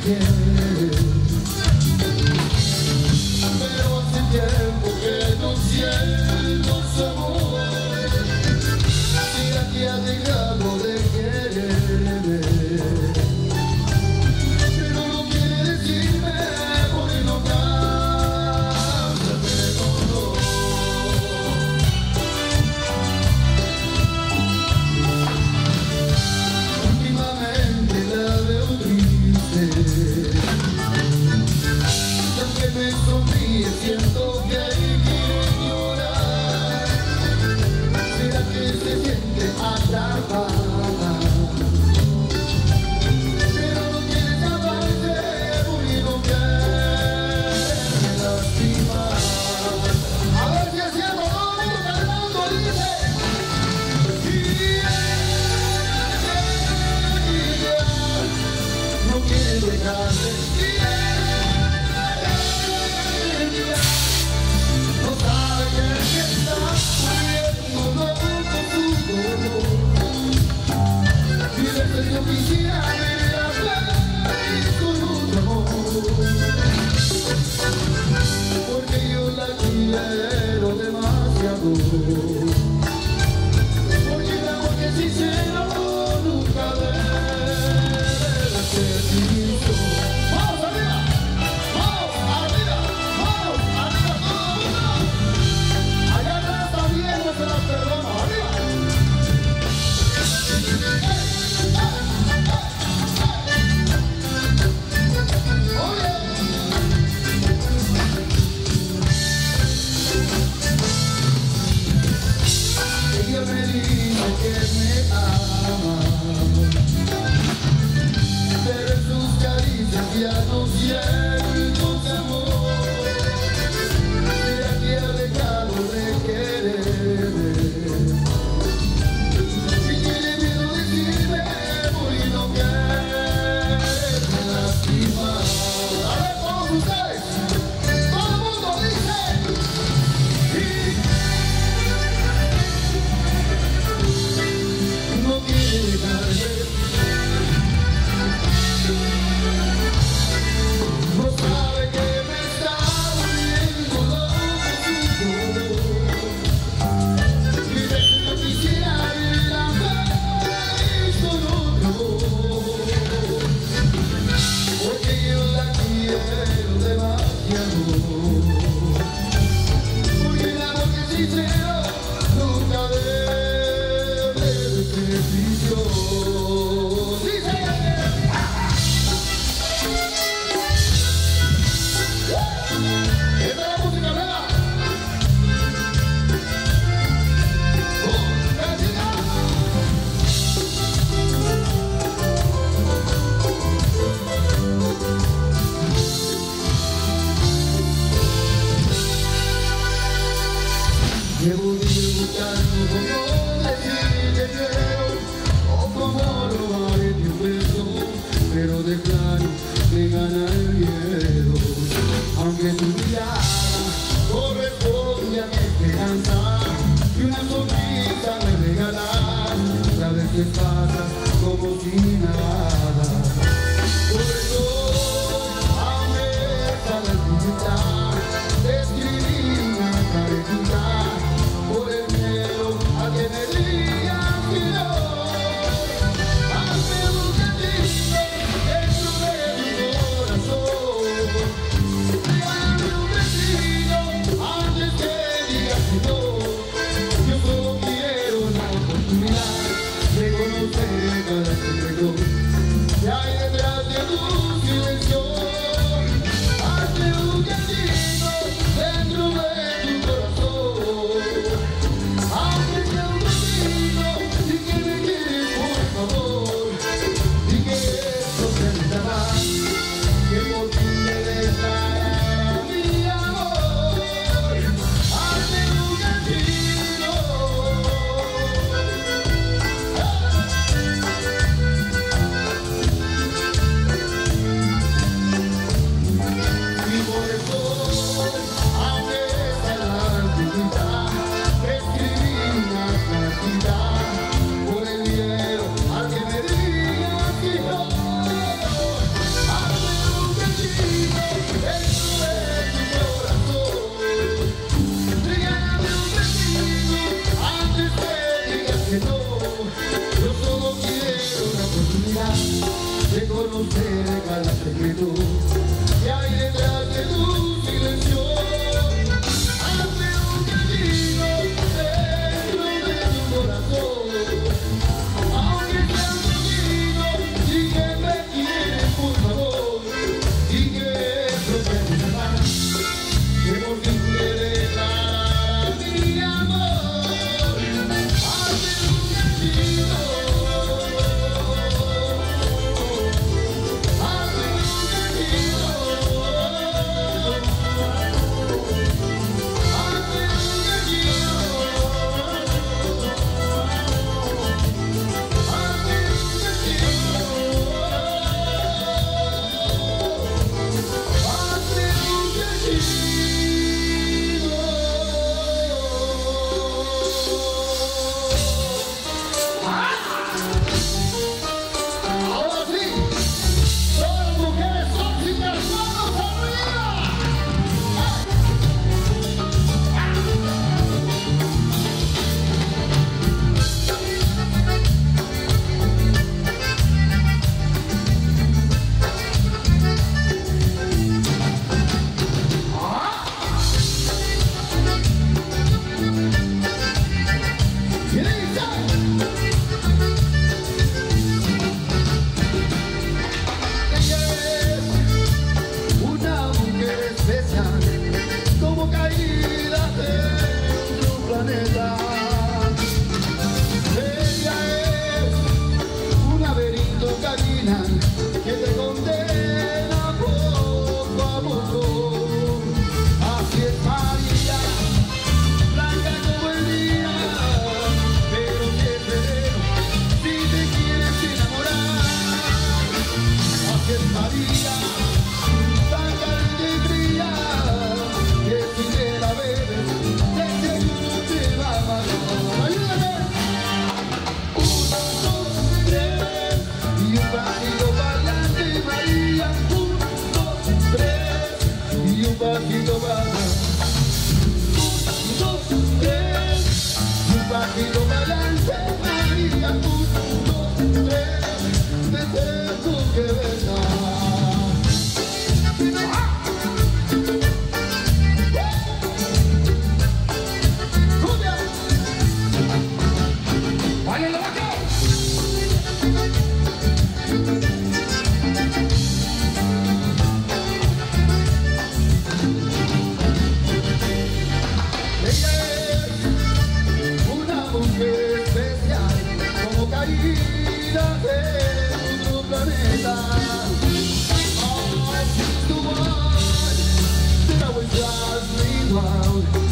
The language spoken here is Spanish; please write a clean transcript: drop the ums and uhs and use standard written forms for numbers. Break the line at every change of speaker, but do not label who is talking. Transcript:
quiere, pero hace tiempo que no siento su amor. Mira que ha dejado de quererme, pero no quiere decirme porque no cambia de color. Últimamente la veo triste, y aunque me sonríe siento que quiere llorar. ¿Será que se siente atrapada? Pero no quiere escaparse porque no quiere lastimar. A ver si es cierto, todo el mundo cantando dice. No quiere dejarse. No sabe que está muriendo loco con su dolor. Y desde yo quisiera verla feliz con otro amor, porque yo la quiero demasiado. Porque el amor que es sincero nunca debe ser finito. ¡Vamos arriba! ¡Vamos arriba! ¡Vamos arriba todo el mundo! Allá atrás también no se las perdona. ¡Arriba! ¡Oye! Ella me dice que me ama, pero en sus caricias ya no siento ese amor. Mira que ha dejado de quererme, y tiene miedo de decirme porque no quiere lastimar. A ver, todos ustedes, todo el mundo dice. No quiere dejarse, no sabe que me está volviendo loco su dolor. Y desde yo quisiera verla feliz con otro, porque yo la quiero demasiado. Porque el amor que es sincero nunca debe de ser prisión. ¡Dice! ¡Esta es la música nueva! ¡Vecina! Llevo días buscando cómo decir que quiero o cómo robarte un beso, pero de plano me gana el miedo. Aunque tu mirada corresponde a mi esperanza y una sonrisa me regalas, sabes que pasa como si nada. Por eso aún esta la dificultad de escribir una caretuda, por el miedo a que me digan que no. Hazme un cachito dentro de mi corazón. Déjame un besito antes que digas que no. Yo solo quiero la oportunidad de conocer cada secreto que hay detrás de tu silencio. Hazme un cachito dentro de tu corazón. Aunque sea un ratito, di que me quieres por favor, di que esto se me más, que por ti me declarará mi amor. Hazme un cachito. se regala secreto que hay detrás de tu silencio. Hazme un camino dentro de tu corazón, aunque sea un camino y que me quieres por favor, y que promete más, que por fin me declarará mi amor. Hazme un camino. Que te condena poco a poco. Así es María, blanca como el día, pero que sereno si te quieres enamorar. Así es María, tan caliente y fría, que si te la bebes, de seguro te va a matar. ¡Ayúdame! 1, 2, 3 y un pasito para adelante, María. 1, 2, 3 y un pasito para atrás. 1, 2, 3 y un pasito para adelante, María. 1, 2, 3 te tengo que besar. ¡Cumbia! ¡Báilalo, vaca! Ella es una mujer especial, como caída de otro planeta. Oh, she's the one that always drives me wild.